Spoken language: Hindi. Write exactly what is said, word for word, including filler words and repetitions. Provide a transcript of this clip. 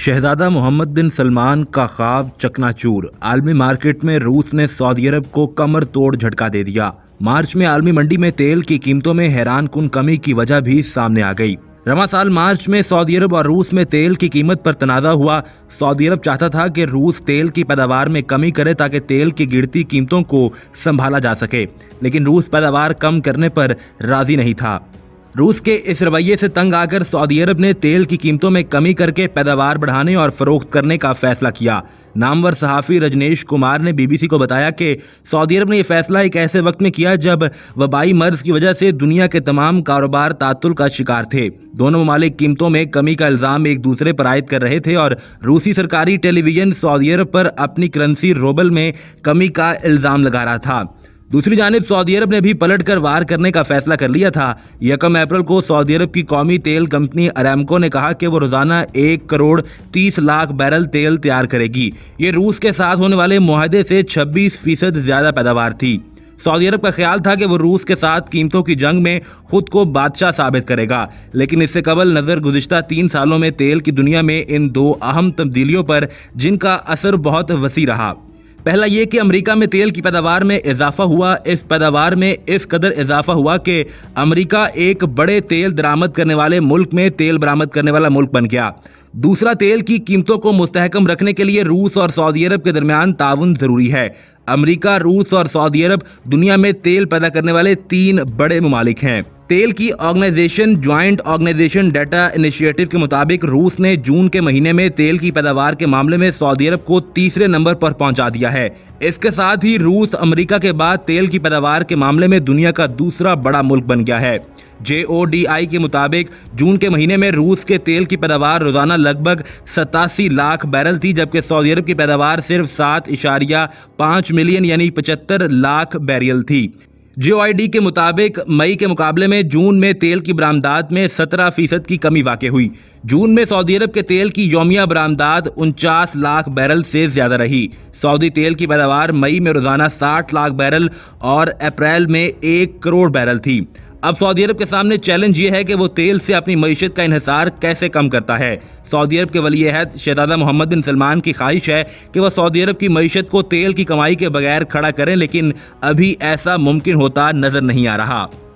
शहजादा मोहम्मद बिन सलमान का ख्वाब चकनाचूर। आलमी मार्केट में रूस ने सऊदी अरब को कमर तोड़ झटका दे दिया। मार्च में आलमी मंडी में तेल की कीमतों में हैरानकुन कमी की वजह भी सामने आ गई। रवां साल मार्च में सऊदी अरब और रूस में तेल की कीमत पर तनाज़ा हुआ। सऊदी अरब चाहता था कि रूस तेल की पैदावार में कमी करे ताकि तेल की गिरती कीमतों को संभाला जा सके, लेकिन रूस पैदावार कम करने पर राजी नहीं था। रूस के इस रवैये से तंग आकर सऊदी अरब ने तेल की कीमतों में कमी करके पैदावार बढ़ाने और फरोख्त करने का फैसला किया। नामवर सहाफ़ी रजनीश कुमार ने बीबीसी को बताया कि सऊदी अरब ने यह फैसला एक ऐसे वक्त में किया जब वबाई मर्ज की वजह से दुनिया के तमाम कारोबार तातुल का शिकार थे। दोनों ममालिक कीमतों में कमी का इल्ज़ाम एक दूसरे पर आयद कर रहे थे और रूसी सरकारी टेलीविजन सऊदी अरब पर अपनी करेंसी रूबल में कमी का इल्ज़ाम लगा रहा था। दूसरी जानिब सऊदी अरब ने भी पलट कर वार करने का फैसला कर लिया था। यकम अप्रैल को सऊदी अरब की कौमी तेल कंपनी अरामको ने कहा कि वो रोजाना एक करोड़ तीस लाख बैरल तेल तैयार करेगी। ये रूस के साथ होने वाले मुआहदे से छब्बीस फीसद ज्यादा पैदावार थी। सऊदी अरब का ख्याल था कि वो रूस के साथ कीमतों की जंग में खुद को बादशाह साबित करेगा, लेकिन इससे कबल नजर गुज़िश्ता तीन सालों में तेल की दुनिया में इन दो अहम तब्दीलियों पर जिनका असर बहुत वसी रहा। पहला ये कि अमेरिका में तेल की पैदावार में इजाफा हुआ। इस पैदावार में इस कदर इजाफा हुआ कि अमेरिका एक बड़े तेल दरामद करने वाले मुल्क में तेल बरामद करने वाला मुल्क बन गया। दूसरा, तेल की कीमतों को मुस्तहकम रखने के लिए रूस और सऊदी अरब के दरमियान ताउन जरूरी है। अमेरिका, रूस और सऊदी अरब दुनिया में तेल पैदा करने वाले तीन बड़े ममालिक हैं। तेल की organization joint organization data initiative के मुताबिक रूस ने जून के महीने में तेल की पैदावार के मामले में सऊदी अरब को तीसरे नंबर पर पहुंचा दिया है। इसके साथ ही रूस अमेरिका के बाद तेल की पैदावार के मामले में दुनिया का दूसरा बड़ा मुल्क बन गया है। जे ओ डी आई के मुताबिक जून के महीने में रूस के तेल की पैदावार रोजाना लगभग सतासी लाख बैरल थी, जबकि सऊदी अरब की पैदावार सिर्फ सात इशारिया पाँच मिलियन यानी पचहत्तर लाख बैरियल थी। जे ओ आई के मुताबिक मई के मुकाबले में जून में तेल की बरामदात में सत्रह फीसद की कमी वाक़ हुई। जून में सऊदी अरब के तेल की यौमिया बरामदात उनचास लाख बैरल से ज्यादा रही। सऊदी तेल की पैदावार मई में रोजाना साठ लाख बैरल और अप्रैल में एक करोड़ बैरल थी। अब सऊदी अरब के सामने चैलेंज ये है कि वो तेल से अपनी मईशत का इन्हिसार कैसे कम करता है। सऊदी अरब के वली अहद शहजादा मोहम्मद बिन सलमान की ख्वाहिश है कि वह सऊदी अरब की मईशत को तेल की कमाई के बगैर खड़ा करें, लेकिन अभी ऐसा मुमकिन होता नजर नहीं आ रहा।